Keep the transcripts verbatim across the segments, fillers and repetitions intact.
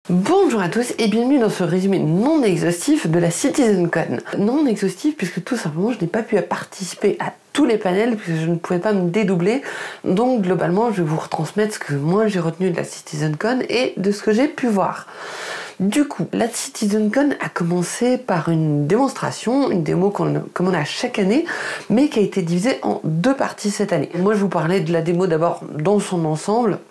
Bonjour à tous et bienvenue dans ce résumé non exhaustif de la CitizenCon. Non exhaustif puisque tout simplement je n'ai pas pu participer à tous les panels puisque je ne pouvais pas me dédoubler. Donc globalement je vais vous retransmettre ce que moi j'ai retenu de la CitizenCon et de ce que j'ai pu voir. Du coup, la CitizenCon a commencé par une démonstration, une démo qu'on, comme on a chaque année, mais qui a été divisée en deux parties cette année. Moi je vous parlais de la démo d'abord dans son ensemble,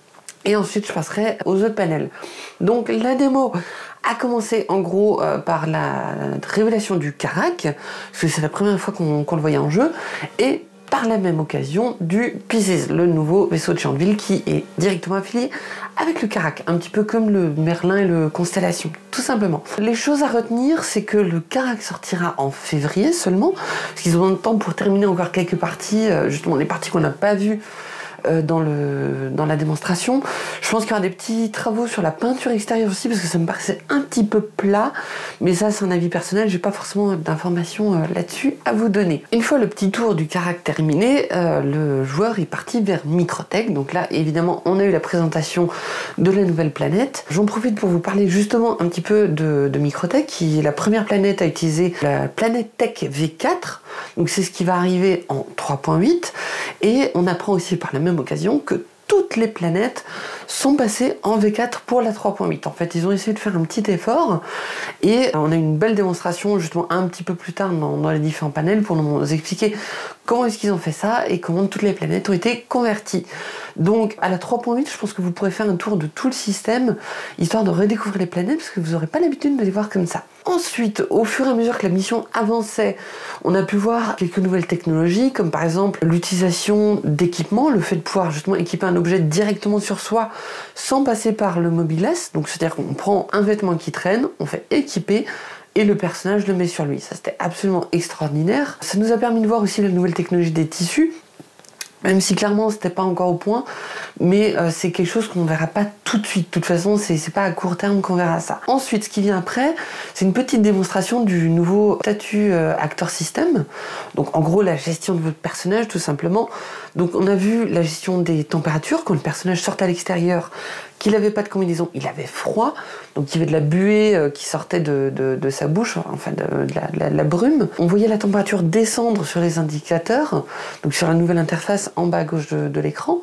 et ensuite je passerai aux autres panels. Donc la démo a commencé en gros euh, par la révélation du Karak, parce que c'est la première fois qu'on qu'on le voyait en jeu, et par la même occasion du Pisces, le nouveau vaisseau de Chandville qui est directement affilié avec le Karak, un petit peu comme le Merlin et le Constellation, tout simplement. Les choses à retenir, c'est que le Karak sortira en février seulement, parce qu'ils ont le temps pour terminer encore quelques parties, euh, justement les parties qu'on n'a pas vues Dans, le, dans la démonstration. Je pense qu'il y aura des petits travaux sur la peinture extérieure aussi parce que ça me paraissait un petit peu plat, mais ça c'est un avis personnel, j'ai pas forcément d'informations euh, là-dessus à vous donner. Une fois le petit tour du Karak terminé, euh, le joueur est parti vers Microtech. Donc là évidemment on a eu la présentation de la nouvelle planète. J'en profite pour vous parler justement un petit peu de, de Microtech, qui est la première planète à utiliser la Planète Tech V quatre. Donc c'est ce qui va arriver en trois point huit, et on apprend aussi par la même occasion que toutes les planètes sont passées en V quatre pour la trois point huit. En fait, ils ont essayé de faire un petit effort et on a une belle démonstration justement un petit peu plus tard dans, dans les différents panels pour nous expliquer comment est-ce qu'ils ont fait ça et comment toutes les planètes ont été converties. Donc à la trois point huit, je pense que vous pourrez faire un tour de tout le système, histoire de redécouvrir les planètes, parce que vous n'aurez pas l'habitude de les voir comme ça. Ensuite, au fur et à mesure que la mission avançait, on a pu voir quelques nouvelles technologies, comme par exemple l'utilisation d'équipements, le fait de pouvoir justement équiper un objet directement sur soi sans passer par le mobiless. Donc c'est-à-dire qu'on prend un vêtement qui traîne, on fait équiper, et le personnage le met sur lui. Ça, c'était absolument extraordinaire. Ça nous a permis de voir aussi la nouvelle technologie des tissus, même si clairement c'était pas encore au point, mais euh, c'est quelque chose qu'on verra pas tout de suite. De toute façon, c'est pas à court terme qu'on verra ça. Ensuite, ce qui vient après, c'est une petite démonstration du nouveau statut euh, Actor System. Donc en gros, la gestion de votre personnage, tout simplement. Donc on a vu la gestion des températures, quand le personnage sortait à l'extérieur, qu'il n'avait pas de combinaison, il avait froid, donc il y avait de la buée euh, qui sortait de, de, de sa bouche, enfin de, de, la, de, la, de la brume. On voyait la température descendre sur les indicateurs, donc sur la nouvelle interface en bas à gauche de, de l'écran.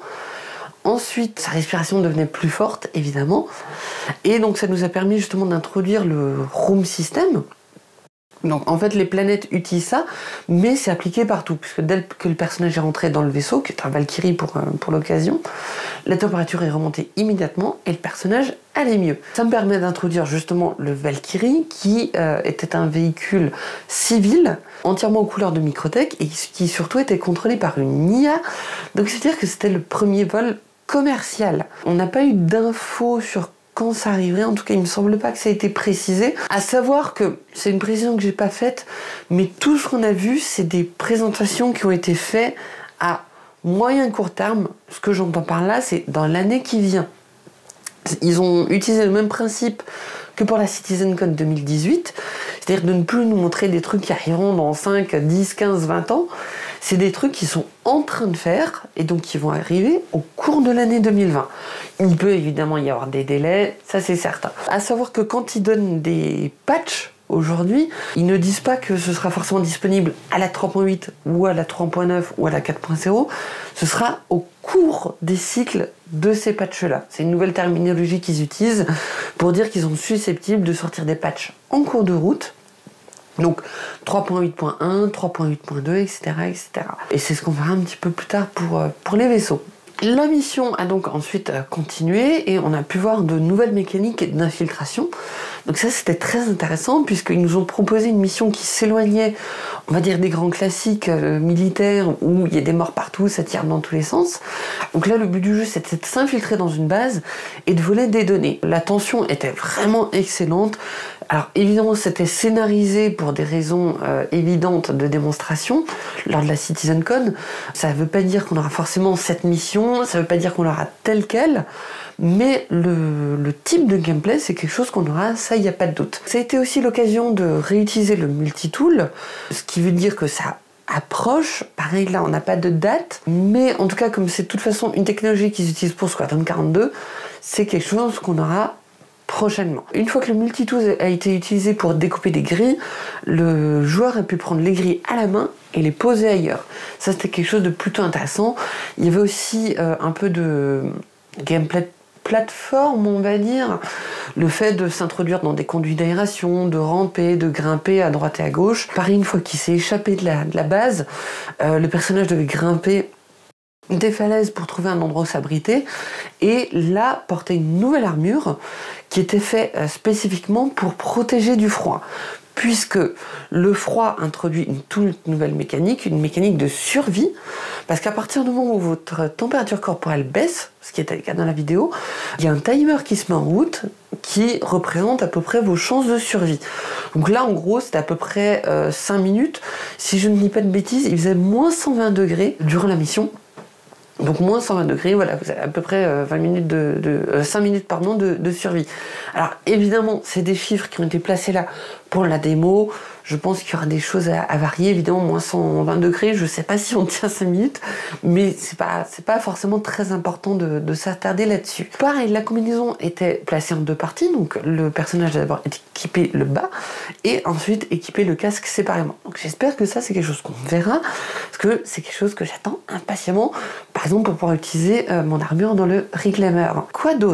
Ensuite, sa respiration devenait plus forte, évidemment, et donc ça nous a permis justement d'introduire le Room System. Donc en fait les planètes utilisent ça, mais c'est appliqué partout, puisque dès que le personnage est rentré dans le vaisseau, qui est un Valkyrie pour, pour l'occasion, la température est remontée immédiatement et le personnage allait mieux. Ça me permet d'introduire justement le Valkyrie, qui euh, était un véhicule civil, entièrement aux couleurs de Microtech, et qui surtout était contrôlé par une I A, donc c'est-à-dire que c'était le premier vol commercial. On n'a pas eu d'infos sur quand ça arriverait, en tout cas il me semble pas que ça ait été précisé. À savoir que c'est une précision que j'ai pas faite, mais tout ce qu'on a vu, c'est des présentations qui ont été faites à moyen court terme. Ce que j'entends par là, c'est dans l'année qui vient. Ils ont utilisé le même principe que pour la CitizenCon deux mille dix-huit, c'est-à-dire de ne plus nous montrer des trucs qui arriveront dans cinq, dix, quinze, vingt ans. C'est des trucs qui sont en train de faire et donc qui vont arriver au cours de l'année deux mille vingt. Il peut évidemment y avoir des délais, ça c'est certain. À savoir que quand ils donnent des patchs aujourd'hui, ils ne disent pas que ce sera forcément disponible à la trois point huit ou à la trois point neuf ou à la quatre point zéro. Ce sera au cours des cycles de ces patchs-là. C'est une nouvelle terminologie qu'ils utilisent pour dire qu'ils sont susceptibles de sortir des patchs en cours de route. Donc trois point huit point un, trois point huit point deux, et cetera, et cetera. Et c'est ce qu'on verra un petit peu plus tard pour, pour les vaisseaux. La mission a donc ensuite continué et on a pu voir de nouvelles mécaniques d'infiltration. Donc ça c'était très intéressant puisqu'ils nous ont proposé une mission qui s'éloignait, on va dire, des grands classiques euh, militaires où il y a des morts partout, ça tire dans tous les sens. Donc là le but du jeu c'était de s'infiltrer dans une base et de voler des données. La tension était vraiment excellente. Alors évidemment c'était scénarisé pour des raisons euh, évidentes de démonstration lors de la CitizenCon. Ça ne veut pas dire qu'on aura forcément cette mission, ça ne veut pas dire qu'on l'aura telle quelle, mais le, le type de gameplay c'est quelque chose qu'on aura, ça il n'y a pas de doute. Ça a été aussi l'occasion de réutiliser le multitool, ce qui veut dire que ça approche, pareil là on n'a pas de date, mais en tout cas comme c'est de toute façon une technologie qu'ils utilisent pour Squadron quarante-deux, c'est quelque chose qu'on aura prochainement. Une fois que le multitool a été utilisé pour découper des grilles, le joueur a pu prendre les grilles à la main et les poser ailleurs. Ça, c'était quelque chose de plutôt intéressant. Il y avait aussi euh, un peu de gameplay plateforme, on va dire, le fait de s'introduire dans des conduits d'aération, de ramper, de grimper à droite et à gauche. Pareil, une fois qu'il s'est échappé de la, de la base, euh, le personnage devait grimper des falaises pour trouver un endroit où s'abriter, et là porter une nouvelle armure qui était faite euh, spécifiquement pour protéger du froid, puisque le froid introduit une toute nouvelle mécanique, une mécanique de survie, parce qu'à partir du moment où votre température corporelle baisse, ce qui était le cas dans la vidéo, il y a un timer qui se met en route qui représente à peu près vos chances de survie. Donc là, en gros, c'était à peu près euh, cinq minutes. Si je ne dis pas de bêtises, il faisait moins cent vingt degrés durant la mission. Donc moins cent vingt degrés, voilà, vous avez à peu près euh, vingt minutes de, de euh, cinq minutes pardon, de, de survie. Alors évidemment, c'est des chiffres qui ont été placés là pour la démo. Je pense qu'il y aura des choses à, à varier, évidemment, moins cent vingt degrés, je ne sais pas si on tient cinq minutes, mais c'est pas, c'est pas forcément très important de, de s'attarder là-dessus. Pareil, la combinaison était placée en deux parties, donc le personnage a d'abord équipé le bas, et ensuite équipé le casque séparément. Donc j'espère que ça, c'est quelque chose qu'on verra, parce que c'est quelque chose que j'attends impatiemment, par exemple pour pouvoir utiliser euh, mon armure dans le Reclaimer. Quoi d'autre ?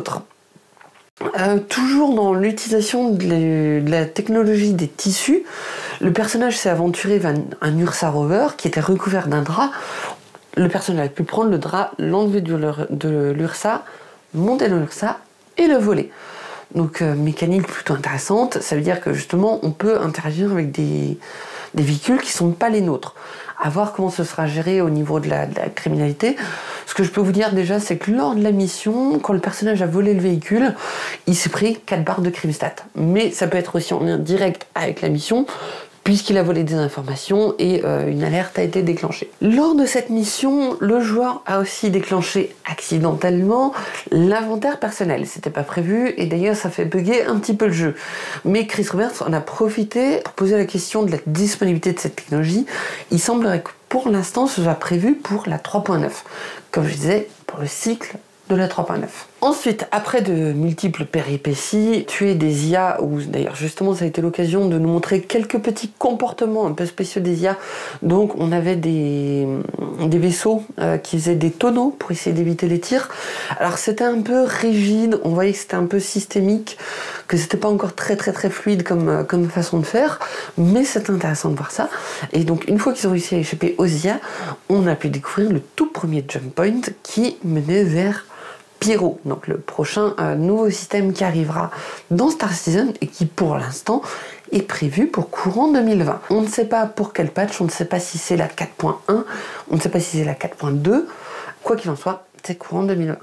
Euh, toujours dans l'utilisation de, de la technologie des tissus, le personnage s'est aventuré vers un Ursa Rover qui était recouvert d'un drap. Le personnage a pu prendre le drap, l'enlever de l'Ursa, monter dans l'Ursa et le voler. Donc euh, mécanique plutôt intéressante, ça veut dire que justement on peut interagir avec des, des véhicules qui ne sont pas les nôtres. À voir comment ce sera géré au niveau de la, de la criminalité. Ce que je peux vous dire déjà, c'est que lors de la mission, quand le personnage a volé le véhicule, il s'est pris quatre barres de crime stat. Mais ça peut être aussi en lien direct avec la mission, puisqu'il a volé des informations et euh, une alerte a été déclenchée. Lors de cette mission, le joueur a aussi déclenché accidentellement l'inventaire personnel. C'était pas prévu et d'ailleurs ça fait bugger un petit peu le jeu. Mais Chris Roberts en a profité pour poser la question de la disponibilité de cette technologie. Il semblerait que pour l'instant ce soit prévu pour la trois point neuf. Comme je disais, pour le cycle de la trois point neuf. Ensuite, après de multiples péripéties, tuer des I A, ou d'ailleurs justement ça a été l'occasion de nous montrer quelques petits comportements un peu spéciaux des I A. Donc on avait des, des vaisseaux euh, qui faisaient des tonneaux pour essayer d'éviter les tirs. Alors c'était un peu rigide, on voyait que c'était un peu systémique, que c'était pas encore très très très fluide comme, comme façon de faire, mais c'est intéressant de voir ça. Et donc une fois qu'ils ont réussi à échapper aux I A, on a pu découvrir le tout premier jump point qui menait vers Pyro, donc le prochain euh, nouveau système qui arrivera dans Star Citizen et qui pour l'instant est prévu pour courant deux mille vingt. On ne sait pas pour quel patch, on ne sait pas si c'est la quatre point un, on ne sait pas si c'est la quatre point deux, quoi qu'il en soit, c'est courant deux mille vingt.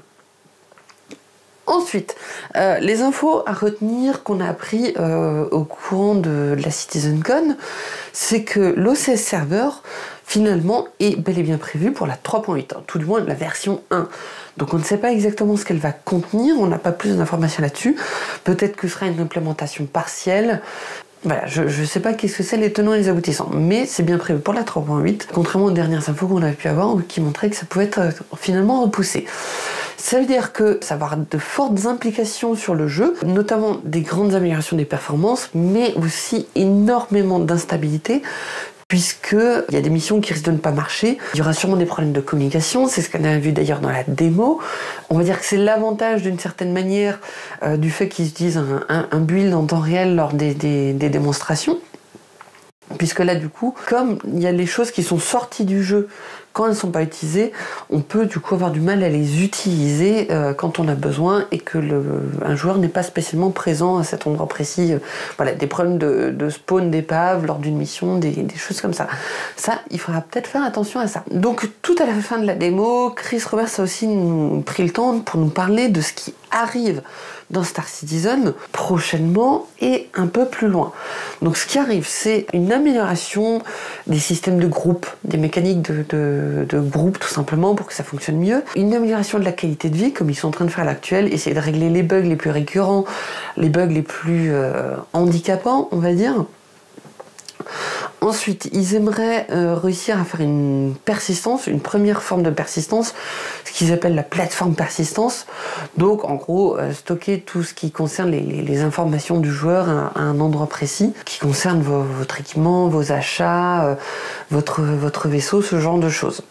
Ensuite, euh, les infos à retenir qu'on a appris euh, au courant de la CitizenCon, c'est que l'O C S Server, finalement, est bel et bien prévu pour la trois point huit, hein, tout du moins la version un. Donc on ne sait pas exactement ce qu'elle va contenir, on n'a pas plus d'informations là-dessus. Peut-être que ce sera une implémentation partielle. Voilà, je ne sais pas qu'est-ce que c'est les tenants et les aboutissants, mais c'est bien prévu pour la trois point huit, contrairement aux dernières infos qu'on avait pu avoir qui montraient que ça pouvait être euh, finalement repoussé. Ça veut dire que ça va avoir de fortes implications sur le jeu, notamment des grandes améliorations des performances, mais aussi énormément d'instabilité, puisqu'il y a des missions qui risquent de ne pas marcher. Il y aura sûrement des problèmes de communication, c'est ce qu'on a vu d'ailleurs dans la démo. On va dire que c'est l'avantage d'une certaine manière euh, du fait qu'ils utilisent un, un, un build en temps réel lors des, des, des démonstrations. Puisque là, du coup, comme il y a les choses qui sont sorties du jeu quand elles ne sont pas utilisées, on peut du coup avoir du mal à les utiliser euh, quand on a besoin et que le, un joueur n'est pas spécialement présent à cet endroit précis. Voilà, des problèmes de, de spawn d'épave lors d'une mission, des, des choses comme ça. Ça, il faudra peut-être faire attention à ça. Donc, tout à la fin de la démo, Chris Roberts a aussi nous, pris le temps pour nous parler de ce qui arrive dans Star Citizen prochainement et un peu plus loin. Donc ce qui arrive, c'est une amélioration des systèmes de groupe, des mécaniques de, de, de groupe tout simplement pour que ça fonctionne mieux, une amélioration de la qualité de vie comme ils sont en train de faire à l'actuel, essayer de régler les bugs les plus récurrents, les bugs les plus euh, handicapants, on va dire. Ensuite, ils aimeraient euh, réussir à faire une persistance, une première forme de persistance, ce qu'ils appellent la plateforme persistance. Donc, en gros, euh, stocker tout ce qui concerne les, les, les informations du joueur à, à un endroit précis, qui concerne vos, votre équipement, vos achats, euh, votre, votre vaisseau, ce genre de choses.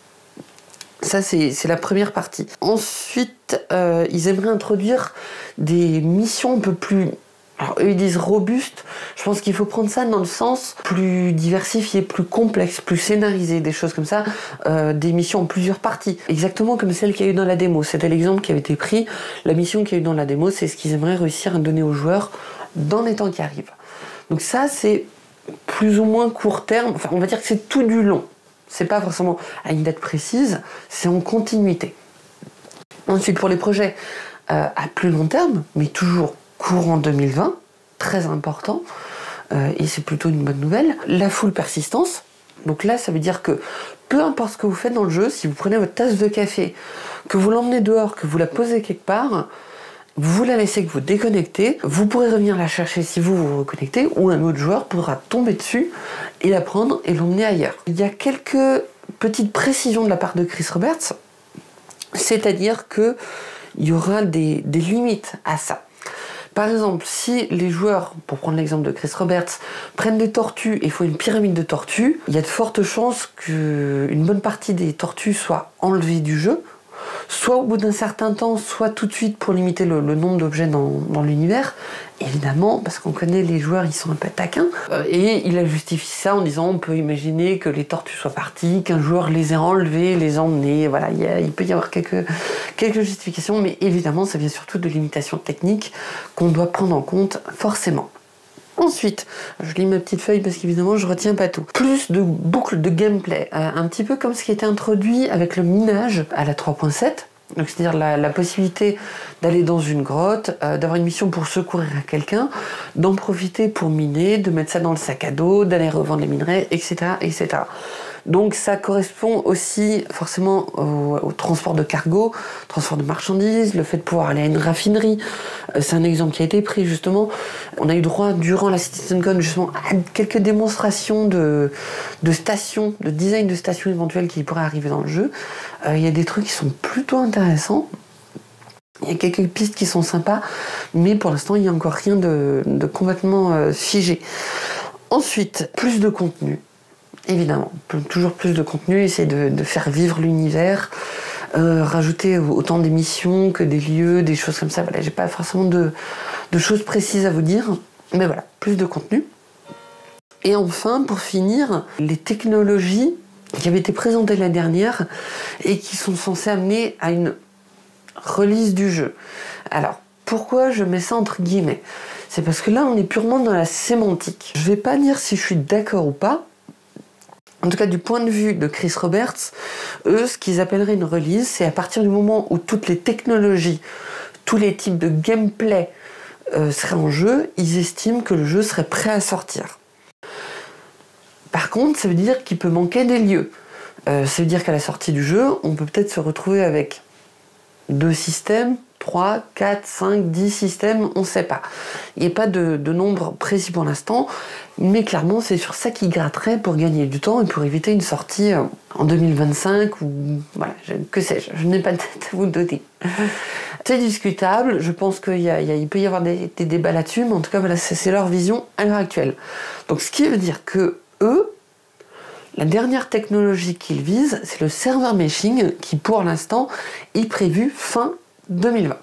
Ça, c'est la première partie. Ensuite, euh, ils aimeraient introduire des missions un peu plus... Alors eux ils disent robuste, je pense qu'il faut prendre ça dans le sens plus diversifié, plus complexe, plus scénarisé, des choses comme ça, euh, des missions en plusieurs parties. Exactement comme celle qu'il y a eu dans la démo, c'était l'exemple qui avait été pris, la mission qu'il y a eu dans la démo, c'est ce qu'ils aimeraient réussir à donner aux joueurs dans les temps qui arrivent. Donc ça c'est plus ou moins court terme, enfin on va dire que c'est tout du long, c'est pas forcément à une date précise, c'est en continuité. Ensuite pour les projets euh, à plus long terme, mais toujours courant deux mille vingt, très important, euh, et c'est plutôt une bonne nouvelle, la full persistance. Donc là, ça veut dire que peu importe ce que vous faites dans le jeu, si vous prenez votre tasse de café, que vous l'emmenez dehors, que vous la posez quelque part, vous la laissez, que vous déconnectez, vous pourrez revenir la chercher si vous vous reconnectez, ou un autre joueur pourra tomber dessus et la prendre et l'emmener ailleurs. Il y a quelques petites précisions de la part de Chris Roberts, c'est-à-dire qu'il y aura des, des limites à ça. Par exemple, si les joueurs, pour prendre l'exemple de Chris Roberts, prennent des tortues et font une pyramide de tortues, il y a de fortes chances qu'une bonne partie des tortues soient enlevées du jeu, soit au bout d'un certain temps, soit tout de suite pour limiter le, le nombre d'objets dans, dans l'univers. Évidemment, parce qu'on connaît les joueurs, ils sont un peu taquins. Euh, et il a justifié ça en disant on peut imaginer que les tortues soient parties, qu'un joueur les ait enlevées, les emmenées. Voilà, il, y a, il peut y avoir quelques, quelques justifications, mais évidemment, ça vient surtout de limitations techniques qu'on doit prendre en compte forcément. Ensuite, je lis ma petite feuille parce qu'évidemment je retiens pas tout. Plus de boucles de gameplay, euh, un petit peu comme ce qui était introduit avec le minage à la trois point sept. Donc c'est-à-dire la, la possibilité d'aller dans une grotte, euh, d'avoir une mission pour secourir à quelqu'un, d'en profiter pour miner, de mettre ça dans le sac à dos, d'aller revendre les minerais, et cetera, et cetera. Donc ça correspond aussi forcément au, au transport de cargo, transport de marchandises, le fait de pouvoir aller à une raffinerie. Euh, c'est un exemple qui a été pris justement. On a eu droit durant la CitizenCon justement à quelques démonstrations de, de stations, de design de stations éventuelles qui pourraient arriver dans le jeu. Euh, il y a des trucs qui sont plutôt intéressants. Il y a quelques pistes qui sont sympas, mais pour l'instant il n'y a encore rien de, de complètement euh, figé. Ensuite, plus de contenu. Évidemment, toujours plus de contenu, essayer de, de faire vivre l'univers, euh, rajouter autant d'émissions que des lieux, des choses comme ça. Voilà, j'ai pas forcément de, de choses précises à vous dire, mais voilà, plus de contenu. Et enfin, pour finir, les technologies qui avaient été présentées l'année dernière et qui sont censées amener à une release du jeu. Alors, pourquoi je mets ça entre guillemets? C'est parce que là, on est purement dans la sémantique. Je vais pas dire si je suis d'accord ou pas. En tout cas, du point de vue de Chris Roberts, eux, ce qu'ils appelleraient une release, c'est à partir du moment où toutes les technologies, tous les types de gameplay euh, seraient en jeu, ils estiment que le jeu serait prêt à sortir. Par contre, ça veut dire qu'il peut manquer des lieux. Euh, ça veut dire qu'à la sortie du jeu, on peut peut-être se retrouver avec deux systèmes, trois, quatre, cinq, dix systèmes, on ne sait pas. Il n'y a pas de, de nombre précis pour l'instant, mais clairement c'est sur ça qu'ils gratteraient pour gagner du temps et pour éviter une sortie en deux mille vingt-cinq ou voilà, je, que sais-je, je n'ai pas de tête à vous donner. C'est discutable, je pense qu'il y a, il y a, il peut y avoir des, des débats là-dessus, mais en tout cas voilà, c'est leur vision à l'heure actuelle. Donc ce qui veut dire que eux, la dernière technologie qu'ils visent, c'est le server meshing qui pour l'instant est prévu fin deux mille vingt.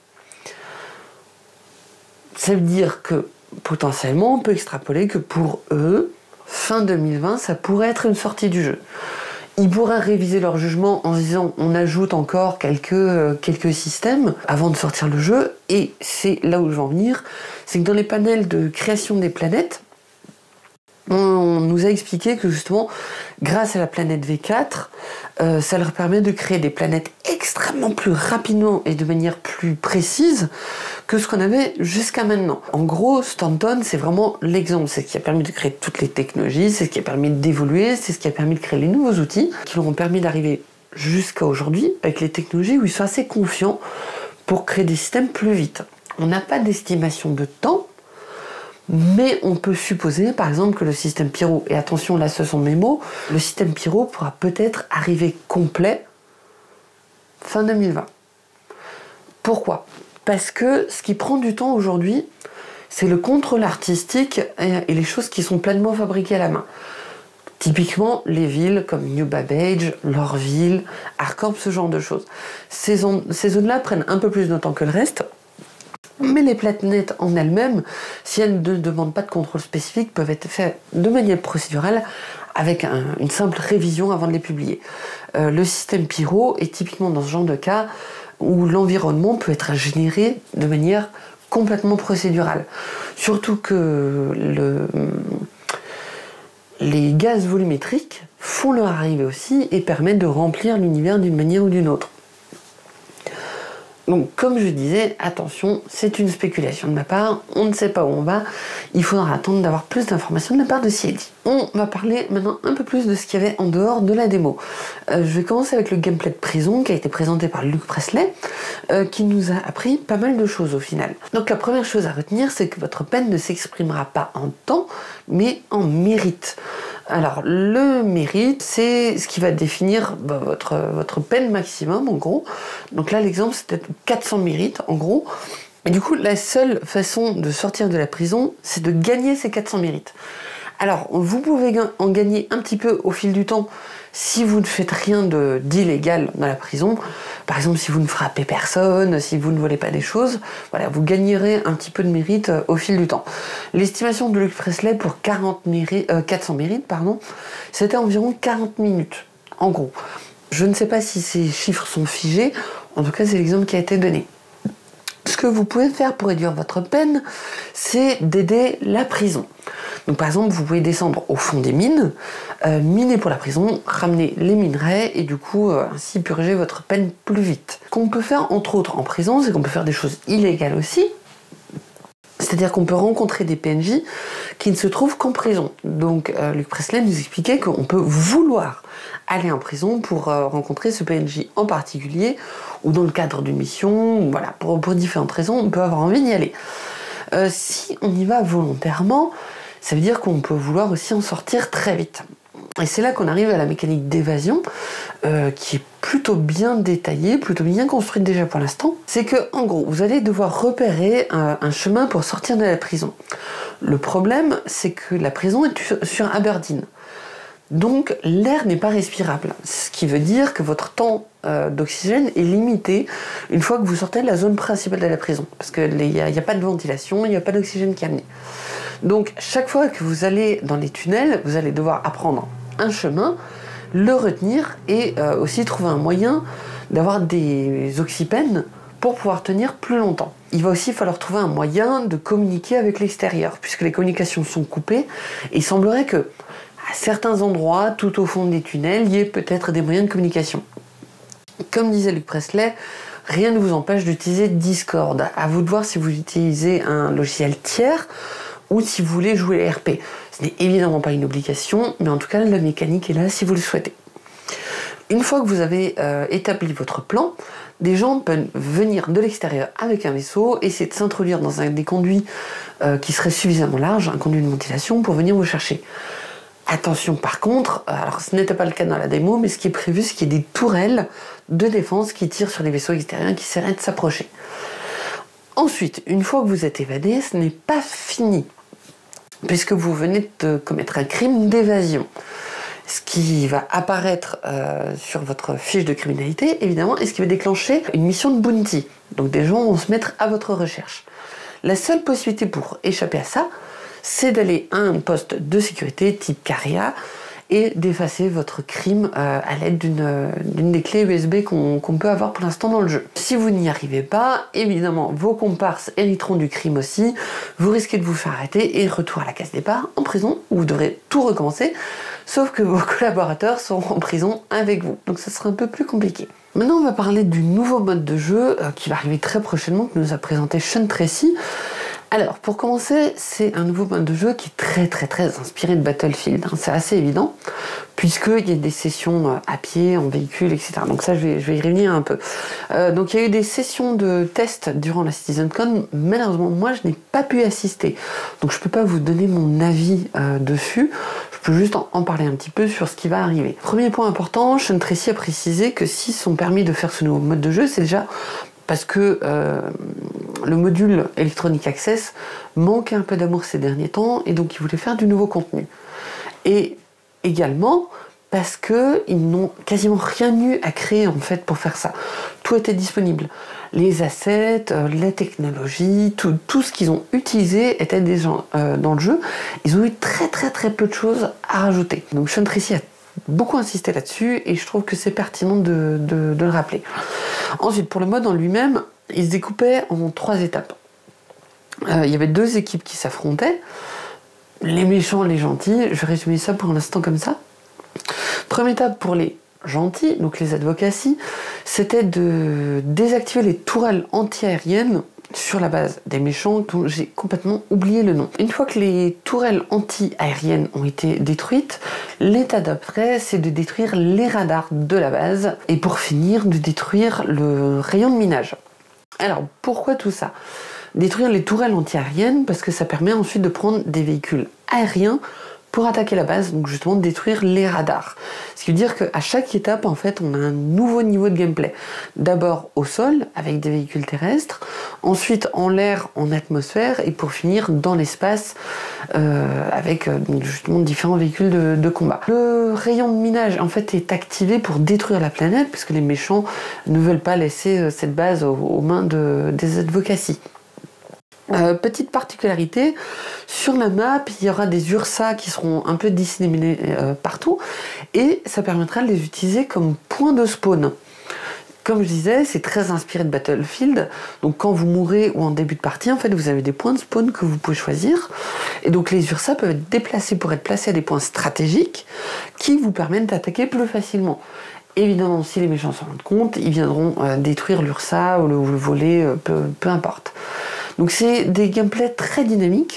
Ça veut dire que potentiellement on peut extrapoler que pour eux, fin deux mille vingt, ça pourrait être une sortie du jeu. Ils pourraient réviser leur jugement en se disant on ajoute encore quelques, euh, quelques systèmes avant de sortir le jeu, et c'est là où je veux en venir, c'est que dans les panels de création des planètes, on nous a expliqué que justement, grâce à la planète V quatre, euh, ça leur permet de créer des planètes extrêmement plus rapidement et de manière plus précise que ce qu'on avait jusqu'à maintenant. En gros, Stanton, c'est vraiment l'exemple. C'est ce qui a permis de créer toutes les technologies, c'est ce qui a permis d'évoluer, c'est ce qui a permis de créer les nouveaux outils qui leur ont permis d'arriver jusqu'à aujourd'hui avec les technologies où ils sont assez confiants pour créer des systèmes plus vite. On n'a pas d'estimation de temps, Mais on peut supposer, par exemple, que le système Pyro, et attention, là ce sont mes mots, le système Pyro pourra peut-être arriver complet fin deux mille vingt. Pourquoi? Parce que ce qui prend du temps aujourd'hui, c'est le contrôle artistique et les choses qui sont pleinement fabriquées à la main. Typiquement, les villes comme New Babbage, Lorville, Harcorp, ce genre de choses. Ces zones, ces zones-là prennent un peu plus de temps que le reste, mais les planètes en elles-mêmes, si elles ne demandent pas de contrôle spécifique, peuvent être faites de manière procédurale avec un, une simple révision avant de les publier. Euh, le système Pyro est typiquement dans ce genre de cas où l'environnement peut être généré de manière complètement procédurale. Surtout que le... les gaz volumétriques font leur arrivée aussi et permettent de remplir l'univers d'une manière ou d'une autre. Donc, comme je disais, attention, c'est une spéculation de ma part, on ne sait pas où on va, il faudra attendre d'avoir plus d'informations de la part de C I D. On va parler maintenant un peu plus de ce qu'il y avait en dehors de la démo. Euh, je vais commencer avec le gameplay de prison qui a été présenté par Luc Presley, euh, qui nous a appris pas mal de choses au final. Donc la première chose à retenir, c'est que votre peine ne s'exprimera pas en temps, mais en mérite. Alors, le mérite, c'est ce qui va définir bah, votre, votre peine maximum, en gros. Donc là, l'exemple, c'est peut-être quatre cents mérites, en gros. Et du coup, la seule façon de sortir de la prison, c'est de gagner ces quatre cents mérites. Alors, vous pouvez en gagner un petit peu au fil du temps si vous ne faites rien d'illégal dans la prison. Par exemple, si vous ne frappez personne, si vous ne volez pas des choses, voilà, vous gagnerez un petit peu de mérite euh, au fil du temps. L'estimation de Luc Presley pour quarante méri euh, quatre cents mérites, pardon, c'était environ quarante minutes, en gros. Je ne sais pas si ces chiffres sont figés, en tout cas, c'est l'exemple qui a été donné. Ce que vous pouvez faire pour réduire votre peine, c'est d'aider la prison. Donc par exemple, vous pouvez descendre au fond des mines, euh, miner pour la prison, ramener les minerais et du coup euh, ainsi purger votre peine plus vite. Ce qu'on peut faire entre autres en prison, c'est qu'on peut faire des choses illégales aussi. C'est-à-dire qu'on peut rencontrer des P N J qui ne se trouvent qu'en prison. Donc euh, Luc Presley nous expliquait qu'on peut vouloir aller en prison pour euh, rencontrer ce P N J en particulier, ou dans le cadre d'une mission, voilà, pour, pour différentes raisons, on peut avoir envie d'y aller. Euh, si on y va volontairement, ça veut dire qu'on peut vouloir aussi en sortir très vite. Et c'est là qu'on arrive à la mécanique d'évasion, euh, qui est plutôt bien détaillée, plutôt bien construite déjà pour l'instant. C'est que, en gros, vous allez devoir repérer un, un chemin pour sortir de la prison. Le problème, c'est que la prison est sur Aberdeen. Donc, l'air n'est pas respirable. Ce qui veut dire que votre temps euh, d'oxygène est limité une fois que vous sortez de la zone principale de la prison. Parce qu'il n'y a, a pas de ventilation, il n'y a pas d'oxygène qui est amené. Donc, chaque fois que vous allez dans les tunnels, vous allez devoir apprendre un chemin, le retenir et euh, aussi trouver un moyen d'avoir des oxypènes pour pouvoir tenir plus longtemps. Il va aussi falloir trouver un moyen de communiquer avec l'extérieur, puisque les communications sont coupées, et il semblerait que à certains endroits, tout au fond des tunnels, il y ait peut-être des moyens de communication. Comme disait Luc Presley, rien ne vous empêche d'utiliser Discord. À vous de voir si vous utilisez un logiciel tiers ou si vous voulez jouer R P. Ce n'est évidemment pas une obligation, mais en tout cas, la mécanique est là si vous le souhaitez. Une fois que vous avez euh, établi votre plan, des gens peuvent venir de l'extérieur avec un vaisseau, essayer de s'introduire dans un des conduits euh, qui seraient suffisamment larges, un conduit de ventilation, pour venir vous chercher. Attention par contre, alors ce n'était pas le cas dans la démo, mais ce qui est prévu, c'est qu'il y ait des tourelles de défense qui tirent sur les vaisseaux extérieurs qui essaieraient de s'approcher. Ensuite, une fois que vous êtes évadé, ce n'est pas fini, puisque vous venez de commettre un crime d'évasion. Ce qui va apparaître euh, sur votre fiche de criminalité, évidemment, et ce qui va déclencher une mission de bounty. Donc des gens vont se mettre à votre recherche. La seule possibilité pour échapper à ça, c'est d'aller à un poste de sécurité type Caria et d'effacer votre crime euh, à l'aide d'une d'une des clés U S B qu'on qu'on peut avoir pour l'instant dans le jeu. Si vous n'y arrivez pas, évidemment, vos comparses hériteront du crime aussi, vous risquez de vous faire arrêter et retour à la case départ en prison, où vous devrez tout recommencer, sauf que vos collaborateurs seront en prison avec vous, donc ça sera un peu plus compliqué. Maintenant, on va parler du nouveau mode de jeu euh, qui va arriver très prochainement, que nous a présenté Sean Tracy. Alors, pour commencer, c'est un nouveau mode de jeu qui est très très très inspiré de Battlefield. C'est assez évident, puisqu'il y a des sessions à pied, en véhicule, et cetera. Donc ça, je vais, je vais y revenir un peu. Euh, donc il y a eu des sessions de tests durant la CitizenCon. Malheureusement, moi, je n'ai pas pu assister. Donc je ne peux pas vous donner mon avis euh, dessus. Je peux juste en, en parler un petit peu sur ce qui va arriver. Premier point important, Sean Tracy a précisé que s'ils sont permis de faire ce nouveau mode de jeu, c'est déjà parce que euh, le module Electronic Access manquait un peu d'amour ces derniers temps et donc ils voulaient faire du nouveau contenu. Et également parce qu'ils n'ont quasiment rien eu à créer en fait pour faire ça. Tout était disponible. Les assets, euh, les technologies, tout, tout ce qu'ils ont utilisé était déjà euh, dans le jeu. Ils ont eu très très très peu de choses à rajouter. Donc Sean Tracy a beaucoup insisté là-dessus et je trouve que c'est pertinent de, de, de le rappeler. Ensuite, pour le mode en lui-même, il se découpait en trois étapes. Euh, il y avait deux équipes qui s'affrontaient, les méchants, les gentils. Je vais résumer ça pour l'instant comme ça. Première étape pour les gentils, donc les advocacy, c'était de désactiver les tourelles anti-aériennes sur la base des méchants dont j'ai complètement oublié le nom. Une fois que les tourelles anti-aériennes ont été détruites, l'étape d'après, c'est de détruire les radars de la base et pour finir, de détruire le rayon de minage. Alors, pourquoi tout ça? Détruire les tourelles anti-aériennes parce que ça permet ensuite de prendre des véhicules aériens pour attaquer la base, donc justement détruire les radars. Ce qui veut dire qu'à chaque étape, en fait, on a un nouveau niveau de gameplay. D'abord au sol, avec des véhicules terrestres, ensuite en l'air, en atmosphère, et pour finir dans l'espace, euh, avec euh, donc justement différents véhicules de, de combat. Le rayon de minage, en fait, est activé pour détruire la planète, puisque les méchants ne veulent pas laisser euh, cette base aux, aux mains de, des advocacy. Euh, petite particularité, sur la map, il y aura des URSA qui seront un peu disséminés euh, partout et ça permettra de les utiliser comme point de spawn. Comme je disais, c'est très inspiré de Battlefield, donc quand vous mourrez ou en début de partie, en fait, vous avez des points de spawn que vous pouvez choisir et donc les URSA peuvent être déplacés pour être placés à des points stratégiques qui vous permettent d'attaquer plus facilement. Évidemment, si les méchants s'en rendent compte, ils viendront euh, détruire l'URSA ou le, ou le voler, euh, peu, peu importe. Donc c'est des gameplays très dynamiques.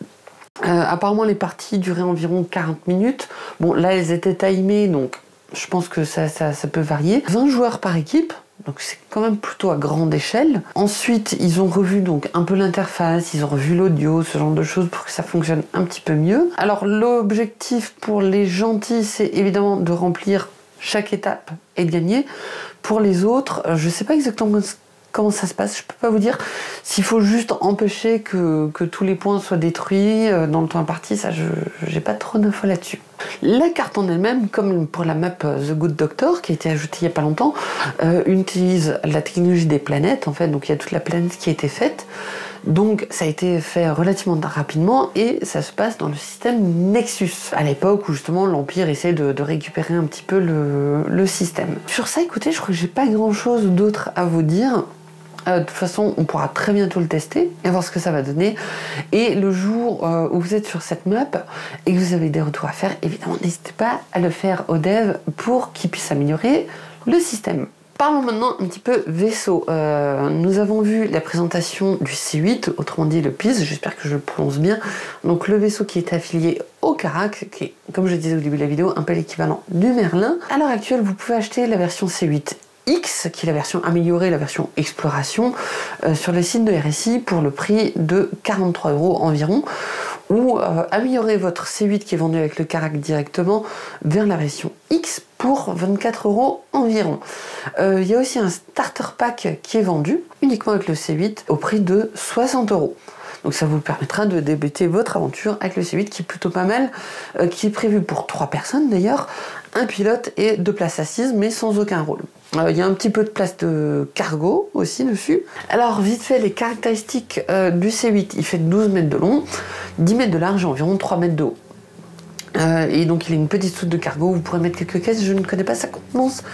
Euh, apparemment les parties duraient environ quarante minutes. Bon là elles étaient timées donc je pense que ça, ça, ça peut varier. vingt joueurs par équipe, donc c'est quand même plutôt à grande échelle. Ensuite ils ont revu donc un peu l'interface, ils ont revu l'audio, ce genre de choses pour que ça fonctionne un petit peu mieux. Alors l'objectif pour les gentils c'est évidemment de remplir chaque étape et de gagner. Pour les autres, je sais pas exactement comment ça se passe, je peux pas vous dire. S'il faut juste empêcher que, que tous les points soient détruits euh, dans le temps imparti, ça je j'ai pas trop d'infos là-dessus. La carte en elle-même, comme pour la map The Good Doctor, qui a été ajoutée il y a pas longtemps, euh, utilise la technologie des planètes, en fait, donc il y a toute la planète qui a été faite. Donc ça a été fait relativement rapidement et ça se passe dans le système Nexus, à l'époque où justement l'Empire essaie de, de récupérer un petit peu le, le système. Sur ça, écoutez, je crois que j'ai pas grand chose d'autre à vous dire. Euh, de toute façon, on pourra très bientôt le tester et voir ce que ça va donner. Et le jour euh, où vous êtes sur cette map et que vous avez des retours à faire, évidemment, n'hésitez pas à le faire aux devs pour qu'ils puissent améliorer le système. Parlons maintenant un petit peu vaisseau. Euh, nous avons vu la présentation du C huit, autrement dit le P I S, j'espère que je le prononce bien. Donc le vaisseau qui est affilié au Karak, qui est, comme je le disais au début de la vidéo, un peu l'équivalent du Merlin. À l'heure actuelle, vous pouvez acheter la version C huit X, qui est la version améliorée, la version exploration, euh, sur le site de R S I pour le prix de quarante-trois euros environ, ou euh, améliorer votre C huit qui est vendu avec le Karak directement vers la version X pour vingt-quatre euros environ. Il euh, y a aussi un starter pack qui est vendu uniquement avec le C huit au prix de soixante euros. Donc ça vous permettra de débuter votre aventure avec le C huit qui est plutôt pas mal, euh, qui est prévu pour trois personnes d'ailleurs, un pilote et deux places assises mais sans aucun rôle. Il euh, y a un petit peu de place de cargo aussi dessus. Alors vite fait, les caractéristiques euh, du C huit, il fait douze mètres de long, dix mètres de large et environ trois mètres de haut. Euh, et donc il a une petite soute de cargo, vous pourrez mettre quelques caisses, je ne connais pas sa contenance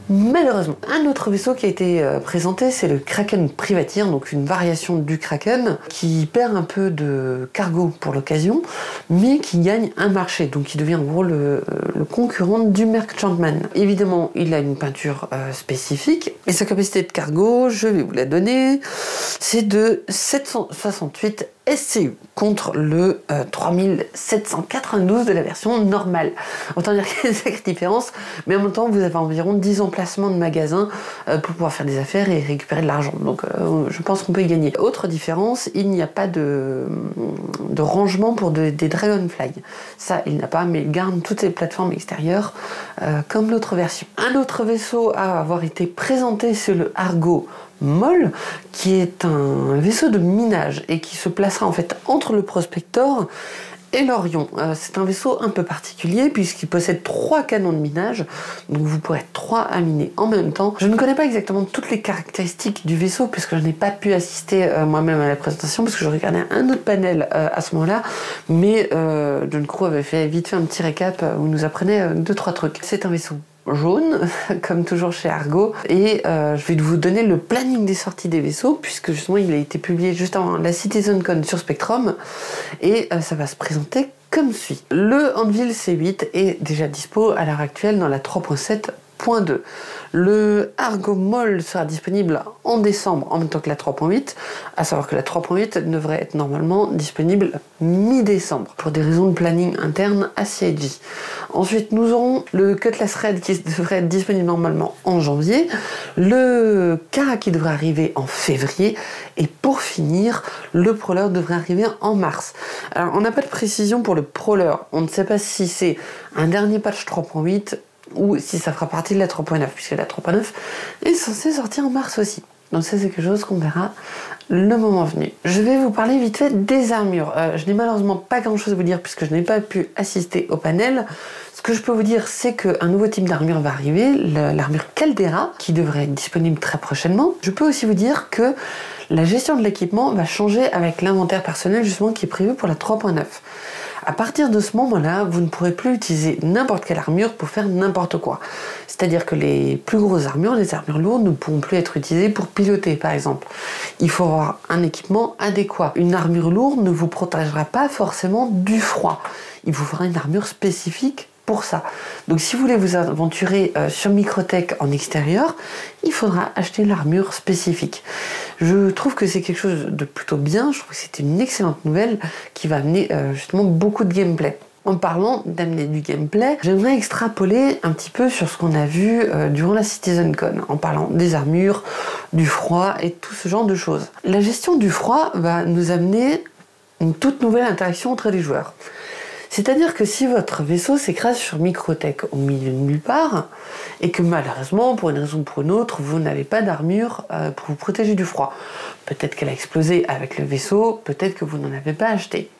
Malheureusement, un autre vaisseau qui a été euh, présenté, c'est le Kraken Privateer, donc une variation du Kraken qui perd un peu de cargo pour l'occasion, mais qui gagne un marché, donc qui devient en gros le, le concurrent du Merchantman. Évidemment, il a une peinture euh, spécifique, et sa capacité de cargo, je vais vous la donner, c'est de sept cent soixante-huit S C U contre le euh, trois mille sept cent quatre-vingt-douze de la version normale. Autant dire qu'il y a une sacrée différence, mais en même temps, vous avez environ dix emplacements de magasins euh, pour pouvoir faire des affaires et récupérer de l'argent. Donc, euh, je pense qu'on peut y gagner. Autre différence, il n'y a pas de, de rangement pour de, des Dragonfly. Ça, il n'a pas, mais il garde toutes les plateformes extérieures euh, comme l'autre version. Un autre vaisseau à avoir été présenté, c'est le Argo Mol, qui est un vaisseau de minage et qui se placera en fait entre le Prospector et l'Orion. Euh, c'est un vaisseau un peu particulier puisqu'il possède trois canons de minage, donc vous pourrez être trois à miner en même temps. Je ne connais pas exactement toutes les caractéristiques du vaisseau puisque je n'ai pas pu assister euh, moi-même à la présentation parce que je regardais un autre panel euh, à ce moment-là, mais euh, John Crow avait fait vite fait un petit récap où il nous apprenait euh, deux trois trucs. C'est un vaisseau jaune, comme toujours chez Argo, et euh, je vais vous donner le planning des sorties des vaisseaux, puisque justement il a été publié juste avant la CitizenCon sur Spectrum, et euh, ça va se présenter comme suit. Le Anvil C huit est déjà dispo à l'heure actuelle dans la trois point sept point deux. Le Argo Mol sera disponible en décembre en même temps que la trois point huit, à savoir que la trois point huit devrait être normalement disponible mi-décembre pour des raisons de planning interne à C I G. Ensuite, nous aurons le Cutlass Red qui devrait être disponible normalement en janvier, le Kara qui devrait arriver en février, et pour finir, le Prowler devrait arriver en mars. Alors, on n'a pas de précision pour le Prowler, on ne sait pas si c'est un dernier patch trois point huit ou si ça fera partie de la trois point neuf, puisque la trois point neuf est censée sortir en mars aussi. Donc ça, c'est quelque chose qu'on verra le moment venu. Je vais vous parler vite fait des armures. Euh, je n'ai malheureusement pas grand chose à vous dire puisque je n'ai pas pu assister au panel. Ce que je peux vous dire, c'est qu'un nouveau type d'armure va arriver, l'armure Caldera, qui devrait être disponible très prochainement. Je peux aussi vous dire que la gestion de l'équipement va changer avec l'inventaire personnel justement qui est prévu pour la trois point neuf. À partir de ce moment-là, vous ne pourrez plus utiliser n'importe quelle armure pour faire n'importe quoi. C'est-à-dire que les plus grosses armures, les armures lourdes, ne pourront plus être utilisées pour piloter, par exemple. Il faut avoir un équipement adéquat. Une armure lourde ne vous protégera pas forcément du froid. Il vous faudra une armure spécifique pour ça. Donc si vous voulez vous aventurer euh, sur Microtech en extérieur, il faudra acheter l'armure spécifique. Je trouve que c'est quelque chose de plutôt bien, je trouve que c'est une excellente nouvelle qui va amener euh, justement beaucoup de gameplay. En parlant d'amener du gameplay, j'aimerais extrapoler un petit peu sur ce qu'on a vu euh, durant la CitizenCon, en parlant des armures, du froid et tout ce genre de choses. La gestion du froid va nous amener une toute nouvelle interaction entre les joueurs. C'est-à-dire que si votre vaisseau s'écrase sur Microtech au milieu de nulle part, et que malheureusement, pour une raison ou pour une autre, vous n'avez pas d'armure euh, pour vous protéger du froid, peut-être qu'elle a explosé avec le vaisseau, peut-être que vous n'en avez pas acheté.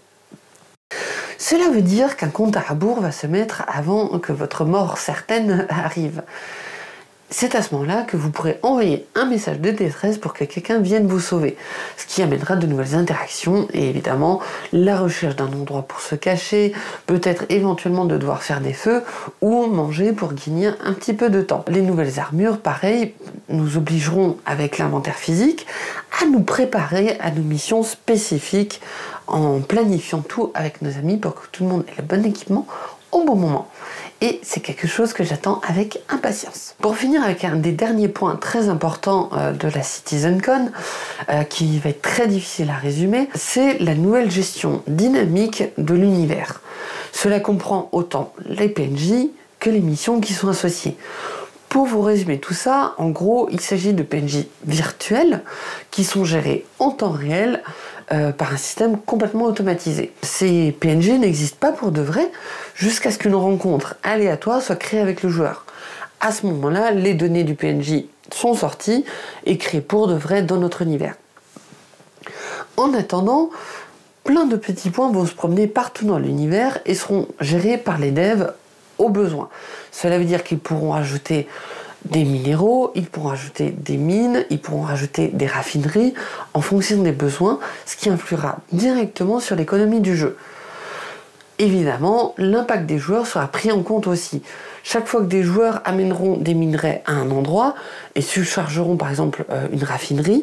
Cela veut dire qu'un compte à rebours va se mettre avant que votre mort certaine arrive. C'est à ce moment-là que vous pourrez envoyer un message de détresse pour que quelqu'un vienne vous sauver, ce qui amènera de nouvelles interactions et évidemment la recherche d'un endroit pour se cacher, peut-être éventuellement de devoir faire des feux ou manger pour gagner un petit peu de temps. Les nouvelles armures, pareil, nous obligeront avec l'inventaire physique à nous préparer à nos missions spécifiques en planifiant tout avec nos amis pour que tout le monde ait le bon équipement au bon moment. Et c'est quelque chose que j'attends avec impatience. Pour finir avec un des derniers points très importants euh, de la CitizenCon, euh, qui va être très difficile à résumer, c'est la nouvelle gestion dynamique de l'univers. Cela comprend autant les P N J que les missions qui sont associées. Pour vous résumer tout ça, en gros, il s'agit de P N J virtuels qui sont gérés en temps réel euh, par un système complètement automatisé. Ces P N J n'existent pas pour de vrai jusqu'à ce qu'une rencontre aléatoire soit créée avec le joueur. À ce moment-là, les données du P N J sont sorties et créées pour de vrai dans notre univers. En attendant, plein de petits points vont se promener partout dans l'univers et seront gérés par les devs au besoin. Cela veut dire qu'ils pourront ajouter des minéraux, ils pourront ajouter des mines, ils pourront rajouter des raffineries en fonction des besoins, ce qui influera directement sur l'économie du jeu. Évidemment, l'impact des joueurs sera pris en compte aussi. Chaque fois que des joueurs amèneront des minerais à un endroit et surchargeront par exemple une raffinerie,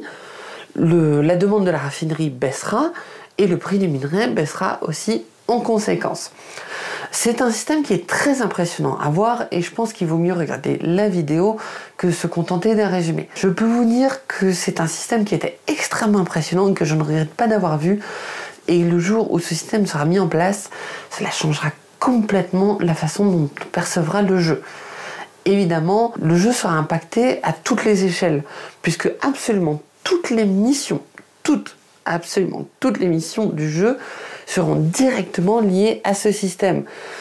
le, la demande de la raffinerie baissera et le prix du minerai baissera aussi en conséquence. C'est un système qui est très impressionnant à voir et je pense qu'il vaut mieux regarder la vidéo que se contenter d'un résumé. Je peux vous dire que c'est un système qui était extrêmement impressionnant et que je ne regrette pas d'avoir vu, et le jour où ce système sera mis en place, cela changera complètement la façon dont on percevra le jeu. Évidemment, le jeu sera impacté à toutes les échelles, puisque absolument toutes les missions, toutes, absolument toutes les missions du jeu seront directement liées à ce système.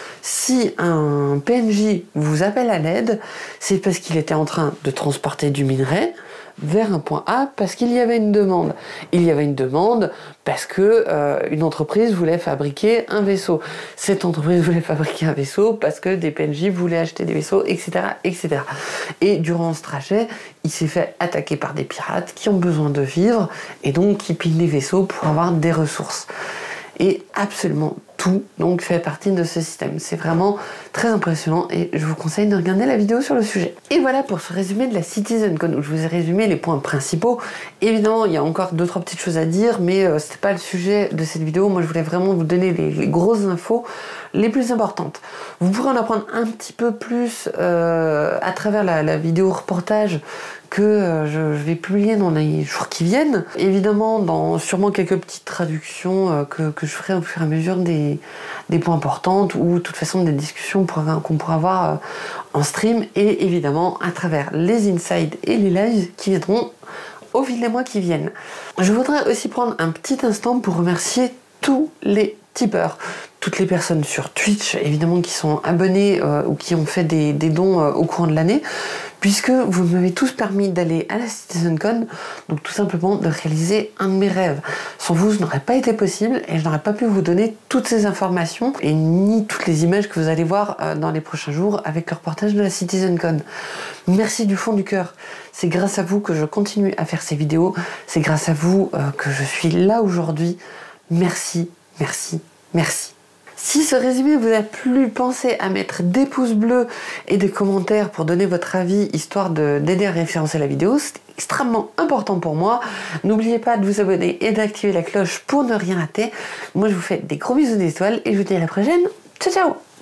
Si un P N J vous appelle à l'aide, c'est parce qu'il était en train de transporter du minerai vers un point A parce qu'il y avait une demande. Il y avait une demande parce que euh, une entreprise voulait fabriquer un vaisseau. Cette entreprise voulait fabriquer un vaisseau parce que des P N J voulaient acheter des vaisseaux, et cetera, et cetera. Et durant ce trajet, il s'est fait attaquer par des pirates qui ont besoin de vivre et donc qui pillent les vaisseaux pour avoir des ressources. Et absolument tout donc fait partie de ce système. C'est vraiment très impressionnant et je vous conseille de regarder la vidéo sur le sujet. Et voilà pour ce résumé de la CitizenCon où je vous ai résumé les points principaux. Évidemment, il y a encore deux trois petites choses à dire, mais euh, c'était pas le sujet de cette vidéo. Moi, je voulais vraiment vous donner les, les grosses infos les plus importantes. Vous pourrez en apprendre un petit peu plus euh, à travers la, la vidéo reportage que euh, je, je vais publier dans les jours qui viennent. Évidemment, dans sûrement quelques petites traductions euh, que, que je ferai au fur et à mesure des, des points importants ou de toute façon des discussions qu'on pourra avoir euh, en stream, et évidemment à travers les insides et les lives qui viendront au fil des mois qui viennent. Je voudrais aussi prendre un petit instant pour remercier tous les tipeurs, toutes les personnes sur Twitch évidemment qui sont abonnées euh, ou qui ont fait des, des dons euh, au courant de l'année, puisque vous m'avez tous permis d'aller à la CitizenCon, donc tout simplement de réaliser un de mes rêves. Sans vous, ce n'aurait pas été possible et je n'aurais pas pu vous donner toutes ces informations et ni toutes les images que vous allez voir euh, dans les prochains jours avec le reportage de la CitizenCon. Merci du fond du cœur. C'est grâce à vous que je continue à faire ces vidéos. C'est grâce à vous euh, que je suis là aujourd'hui. Merci, merci, merci. Si ce résumé vous a plu, pensez à mettre des pouces bleus et des commentaires pour donner votre avis, histoire d'aider à référencer la vidéo. C'est extrêmement important pour moi. N'oubliez pas de vous abonner et d'activer la cloche pour ne rien rater. Moi, je vous fais des gros bisous d'étoiles et je vous dis à la prochaine. Ciao, ciao!